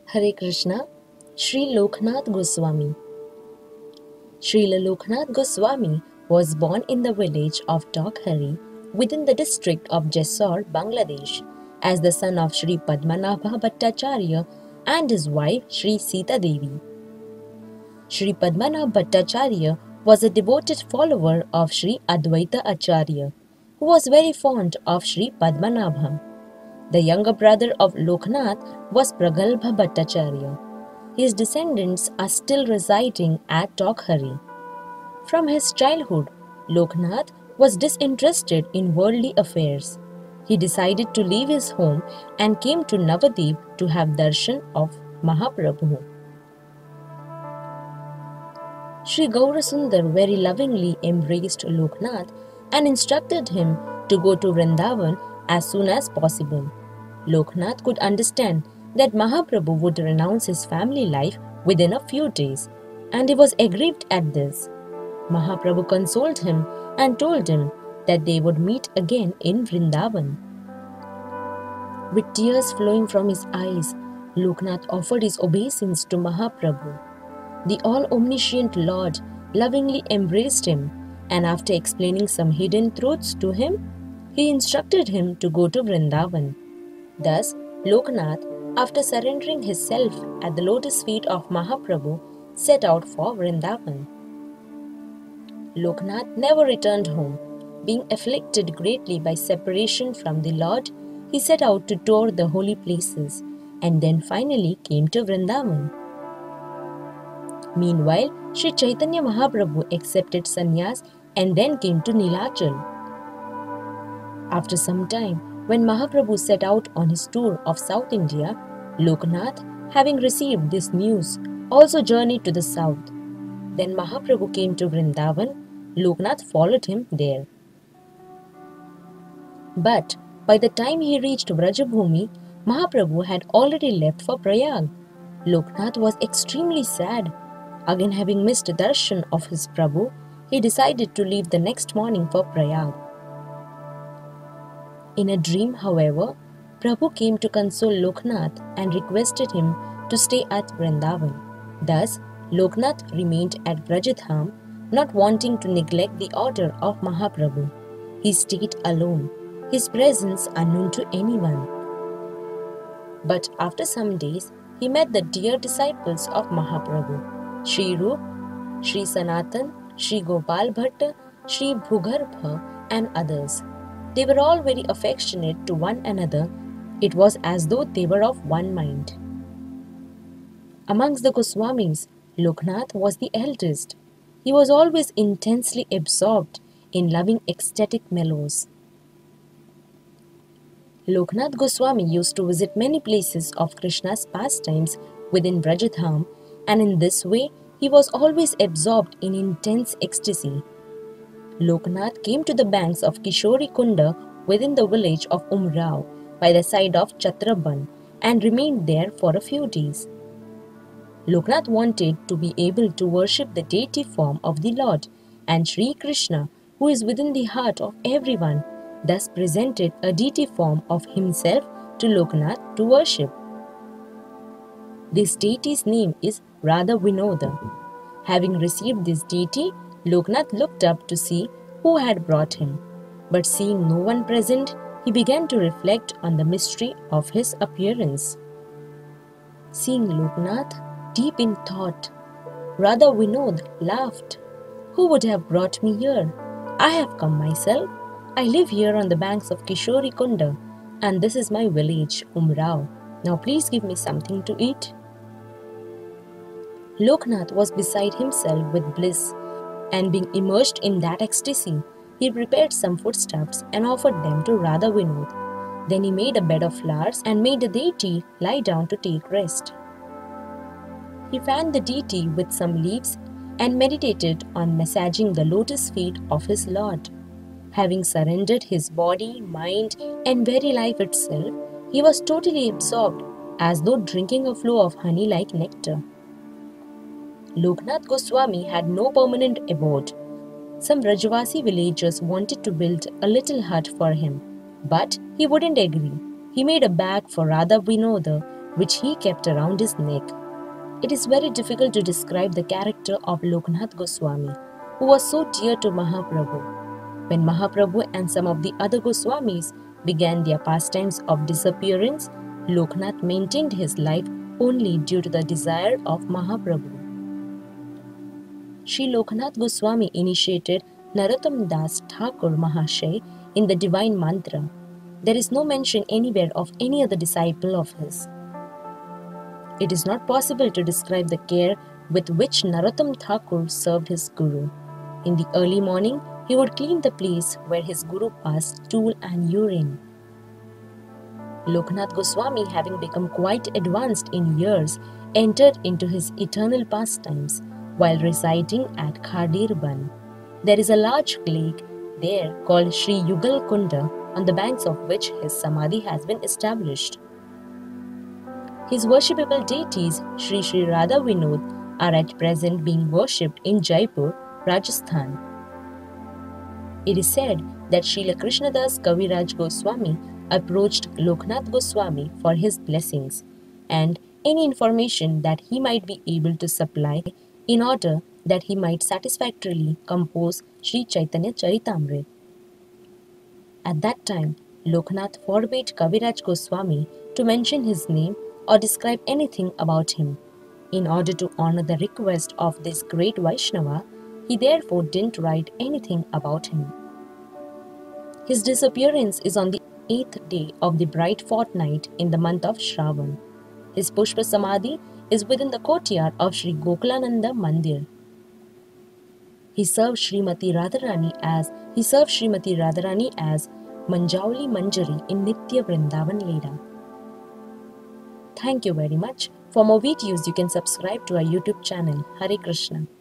Hare Krishna, Sri Loknath Goswami. Srila Loknath Goswami was born in the village of Tokhari within the district of Jessore, Bangladesh, as the son of Sri Padmanabha Bhattacharya and his wife Sri Sita Devi. Sri Padmanabha Bhattacharya was a devoted follower of Sri Advaita Acharya, who was very fond of Sri Padmanabha. The younger brother of Loknath was Pragalbha Bhattacharya. His descendants are still residing at Tokhari. From his childhood, Loknath was disinterested in worldly affairs. He decided to leave his home and came to Navadip to have darshan of Mahaprabhu. Sri Gaurasundar very lovingly embraced Loknath and instructed him to go to Vrindavan as soon as possible. Loknath could understand that Mahaprabhu would renounce his family life within a few days, and he was aggrieved at this. Mahaprabhu consoled him and told him that they would meet again in Vrindavan. With tears flowing from his eyes, Loknath offered his obeisance to Mahaprabhu. The all-omniscient Lord lovingly embraced him, and after explaining some hidden truths to him, he instructed him to go to Vrindavan. Thus, Loknath, after surrendering his self at the lotus feet of Mahaprabhu, set out for Vrindavan. Loknath never returned home. Being afflicted greatly by separation from the Lord, he set out to tour the holy places and then finally came to Vrindavan. Meanwhile, Sri Chaitanya Mahaprabhu accepted sannyas and then came to Nilachal. After some time, when Mahaprabhu set out on his tour of South India, Loknath, having received this news, also journeyed to the south. Then Mahaprabhu came to Vrindavan. Loknath followed him there. But by the time he reached Vrajabhumi, Mahaprabhu had already left for Prayag. Loknath was extremely sad. Again having missed darshan of his Prabhu, he decided to leave the next morning for Prayag. In a dream, however, Prabhu came to console Loknath and requested him to stay at Vrindavan. Thus, Loknath remained at Vrajadham, not wanting to neglect the order of Mahaprabhu. He stayed alone, his presence unknown to anyone. But after some days, he met the dear disciples of Mahaprabhu, Sri Rup, Sri Sanatan, Sri Gopal Bhatta, Sri Bhugarbha, and others. They were all very affectionate to one another. It was as though they were of one mind. Amongst the Goswamis, Loknath was the eldest. He was always intensely absorbed in loving ecstatic mellows. Loknath Goswami used to visit many places of Krishna's pastimes within Vrajadham, and in this way he was always absorbed in intense ecstasy. Loknath came to the banks of Kishori Kunda within the village of Umrao by the side of Chhatraban and remained there for a few days. Loknath wanted to be able to worship the deity form of the Lord, and Sri Krishna, who is within the heart of everyone, thus presented a deity form of himself to Loknath to worship. This deity's name is Radha Vinoda. Having received this deity, Loknath looked up to see who had brought him, but seeing no one present, he began to reflect on the mystery of his appearance. Seeing Loknath deep in thought, Radha Vinod laughed. "Who would have brought me here? I have come myself. I live here on the banks of Kishori Kunda, and this is my village, Umrao. Now please give me something to eat." Loknath was beside himself with bliss, and being immersed in that ecstasy, he prepared some foodstuffs and offered them to Radha Vinod. Then he made a bed of flowers and made the deity lie down to take rest. He fanned the deity with some leaves and meditated on massaging the lotus feet of his Lord. Having surrendered his body, mind, and very life itself, he was totally absorbed, as though drinking a flow of honey like nectar. Loknath Goswami had no permanent abode. Some Rajavasi villagers wanted to build a little hut for him, but he wouldn't agree. He made a bag for Radha Vinoda which he kept around his neck. It is very difficult to describe the character of Loknath Goswami, who was so dear to Mahaprabhu. When Mahaprabhu and some of the other Goswamis began their pastimes of disappearance, Loknath maintained his life only due to the desire of Mahaprabhu. Sri Loknath Goswami initiated Narottam Das Thakur Mahashay in the divine mantra. There is no mention anywhere of any other disciple of his. It is not possible to describe the care with which Narottam Thakur served his Guru. In the early morning, he would clean the place where his Guru passed stool and urine. Loknath Goswami, having become quite advanced in years, entered into his eternal pastimes while residing at Khadirban. There is a large lake there called Sri Yugal Kunda, on the banks of which his samadhi has been established. His worshipable deities, Sri Sri Radha Vinod, are at present being worshipped in Jaipur, Rajasthan. It is said that Srila Krishnadas Kaviraj Goswami approached Loknath Goswami for his blessings and any information that he might be able to supply in order that he might satisfactorily compose Sri Chaitanya Charitamrita. At that time, Loknath forbade Kaviraj Goswami to mention his name or describe anything about him. In order to honor the request of this great Vaishnava, he therefore didn't write anything about him. His disappearance is on the 8th day of the bright fortnight in the month of Shravan. His Pushpa Samadhi is within the courtyard of Sri Gokulananda Mandir. He served Srimati Radharani as Manjauli Manjari in Nitya Vrindavan Leela. Thank you very much. For more videos, you can subscribe to our YouTube channel. Hare Krishna.